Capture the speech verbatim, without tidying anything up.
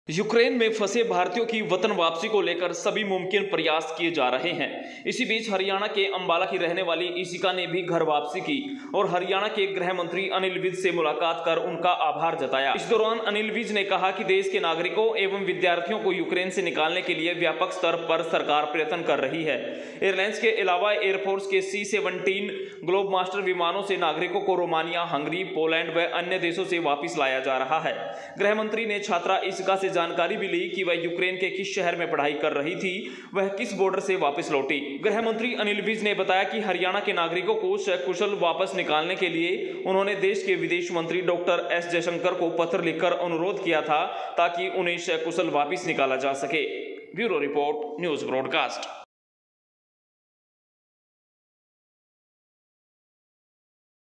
Ukraine में फंसे भारतीयों की वतन वापसी को लेकर सभी मुमकिन प्रयास किए जा रहे हैं। इसी बीच हरियाणा के अंबाला की रहने वाली इशिका ने भी घर वापसी की और हरियाणा के गृह मंत्री अनिल विज से मुलाकात कर उनका आभार जताया। इस दौरान अनिल विज ने कहा कि देश के नागरिकों एवं विद्यार्थियों को यूक्रेन से निकालने के लिए व्यापक स्तर पर सरकार प्रयत्न कर रही है। एयरलाइंस के अलावा एयरफोर्स के सी सेवनटीन ग्लोब मास्टर विमानों से नागरिकों को रोमानिया, हंगरी, पोलैंड व अन्य देशों से वापिस लाया जा रहा है। गृह मंत्री ने छात्रा इशिका से जानकारी भी ली कि वह यूक्रेन के किस शहर में पढ़ाई कर रही थी, वह किस बॉर्डर से वापस लौटी। गृह मंत्री अनिल विज ने बताया कि हरियाणा के नागरिकों को सकुशल वापस निकालने के लिए उन्होंने देश के विदेश मंत्री डॉक्टर एस जयशंकर को पत्र लिखकर अनुरोध किया था ताकि उन्हें सकुशल वापस निकाला जा सके। Bureau report, news broadcast.